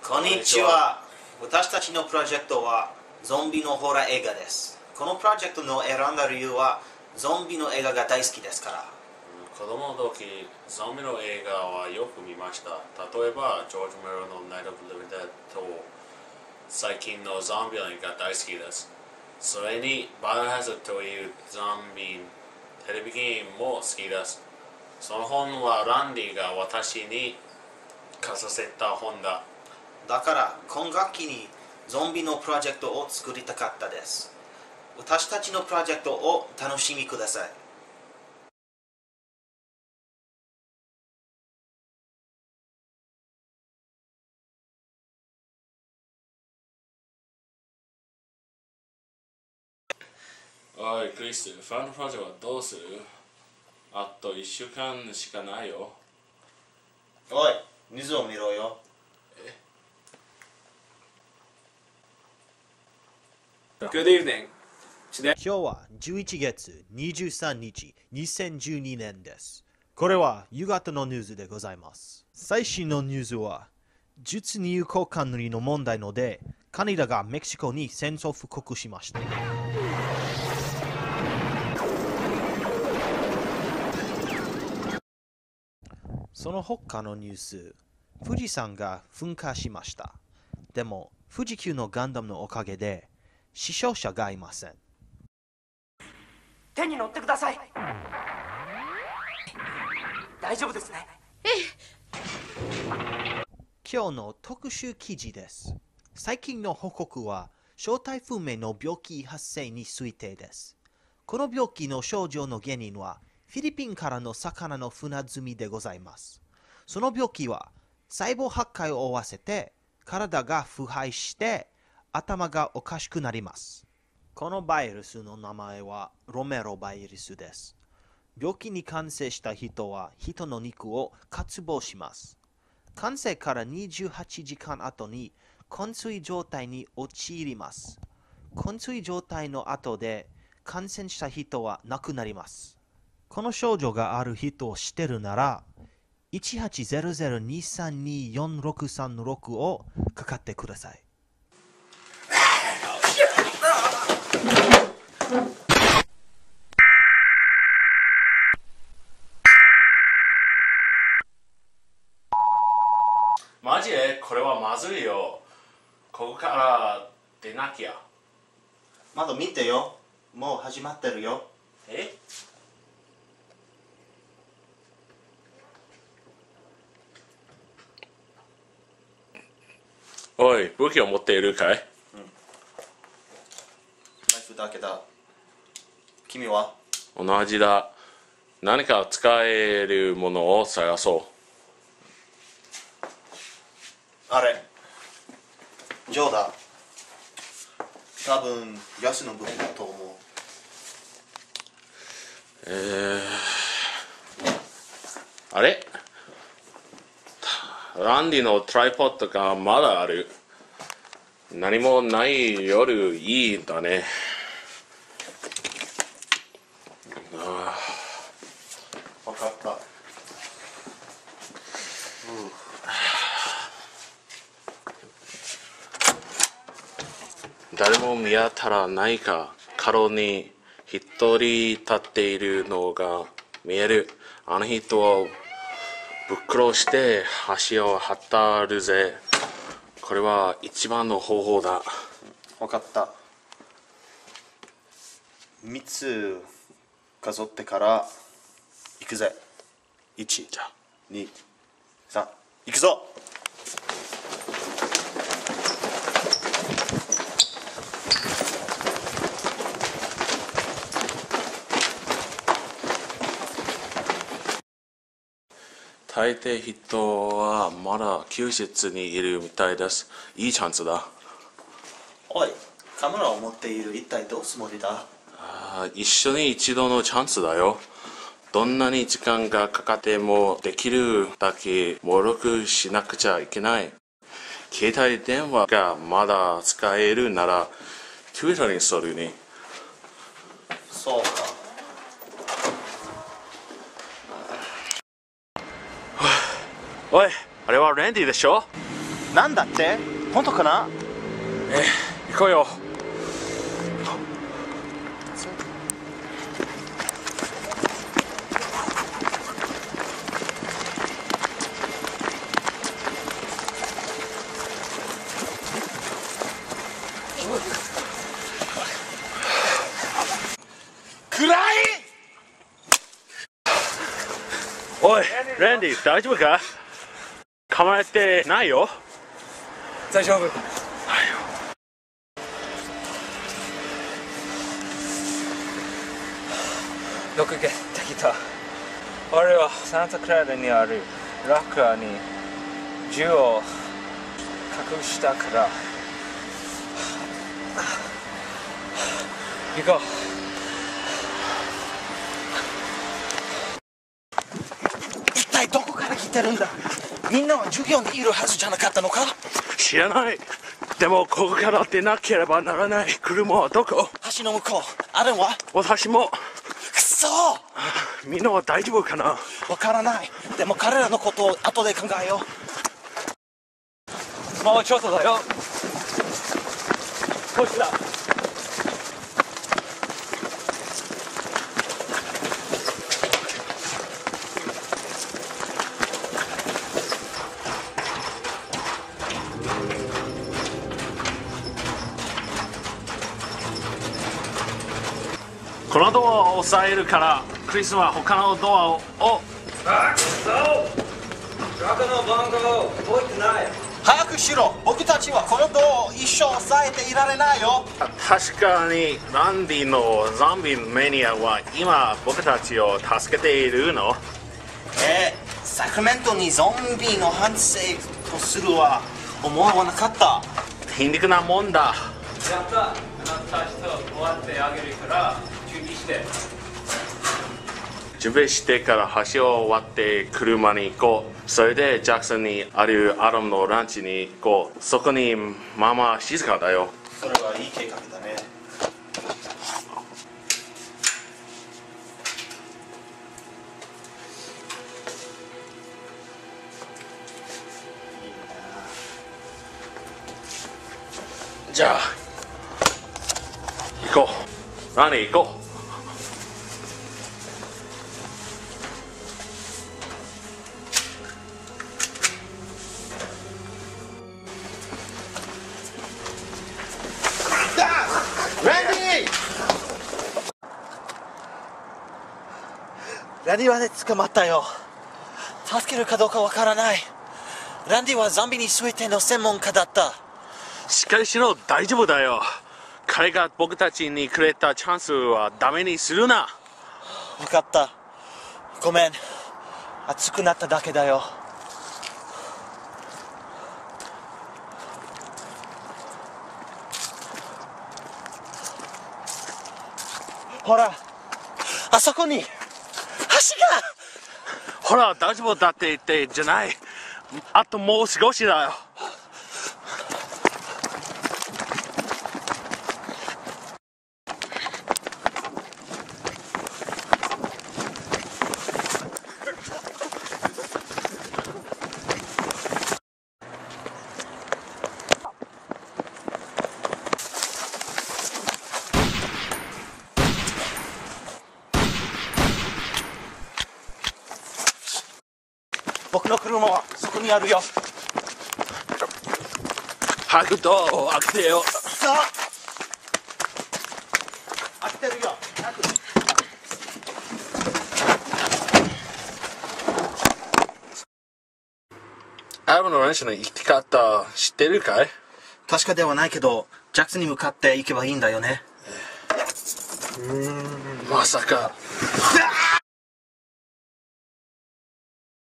こんにちは。私たちのプロジェクトはゾンビのホラー映画です。このプロジェクトの選んだ理由はゾンビの映画が大好きですから。 子供の時、ゾンビの映画はよく見ました。例えば、ジョージ・メロのナイト・オブ・リビング・デッドと最近のゾンビの映画大好きです。それに、バイオハザードというゾンビテレビゲームも好きです。その本はランディが私に貸させた本だ。 だから今学期にゾンビのプロジェクトを作りたかったです。私たちのプロジェクトを楽しみください。 おい、クリス、ファンのプロジェクトはどうする？あと1週間しかないよ。 おい、水を見ろよ。 Good evening. 今日は11月23日2012年です。これは夕方のニュースでございます。最新のニュースは実入国管理の問題のでカナダがメキシコに戦争布告しました。その他のニュース、富士山が噴火しました。でも富士急のガンダムのおかげで死傷者がいません。 手に乗ってください。大丈夫ですね。 今日の特集記事です。最近の報告は正体不明の病気発生に推定です。この病気の症状の原因はフィリピンからの魚の船積みでございます。その病気は細胞破壊を負わせて体が腐敗して頭がおかしくなります。このバイルスの名前はロメロバイルスです。病気に感染した人は人の肉を渇望します。感染から28時間後に昏睡状態に陥ります。昏睡状態の後で感染した人は亡くなります。この症状がある人を知ってるなら、1800-232-4636をかかってください。 マジでこれはまずいよ。ここから出なきゃ。 まだ見てよ。もう始まってるよ。 おい、武器を持っているかい？ ナイフだけだ。君は？ 同じだ。何か使えるものを探そう。 あれ、ジョーだ。多分、ヤスの武器だと思う。 あれ？ランディのトライポッドがまだある。何もない夜いいんだね。 わかった。 誰も見当たらないか。角に一人立っているのが見える。あの人をぶっ殺して橋を渡るぜ。これは一番の方法だ。 わかった。3つ数ってから行くぜ。1、 じゃあ 2、3、行くぞ。 大抵人はまだ休日にいるみたいです。いいチャンスだ。 おい、カメラを持っている。一体どうつもりだ？ 一緒に一度のチャンスだよ。どんなに時間がかかってもできるだけ登録しなくちゃいけない。携帯電話がまだ使えるなら Twitter にするに。 そうか。 おい、あれはランディでしょ？ なんだって？本当かな？ 行こうよ。 暗い！ おい、レンディ、大丈夫か？噛まれてないよ。 大丈夫。よくできた。俺はサンタクララにあるラッカーに銃を隠したから。行こう。 一体どこから来てるんだ？みんなは授業にいるはずじゃなかったのか？ 知らない。でもここから出なければならない車はどこ？ 橋の向こう。あれは？ 私も。 くそ！ みんなは大丈夫かな？ わからない。でも彼らのことを後で考えよう。 もうちょっとだよ。こっちだ。 このドアを押さえるからクリスは他のドアを中の番号覚えてない。 早くしろ。僕たちはこのドアを一生押さえていられないよ。 確かにランディのゾンビメニアは今僕たちを助けているの？ サクラメントにゾンビの反省とするは思わなかった。 皮肉なもんだ。 やった。あなた人終わってあげるから準備して。 準備してから橋を渡って車に行こう。それでジャクソンにあるアダムのランチに行こう。そこにまあまあ静かだよ。 それはいい計画だね。 じゃあ行こう。ランディ行こう。 ランディは捕まったよ。助けるかどうかわからない。ランディはゾンビについての専門家だった。 しっかりしろ。大丈夫だよ。彼が僕たちにくれたチャンスはダメにするな。 分かった。ごめん。熱くなっただけだよ。ほら、あそこに橋が。 ほら、大丈夫だって言ってじゃない。あともう少しだよ。 僕の車はそこにあるよ。 早くドアを開けてよ。 さあ、開けてるよ。早く。 アダムのランチの生き方知ってるかい？ 確かではないけど、ジャックスに向かって行けばいいんだよね。 まさか。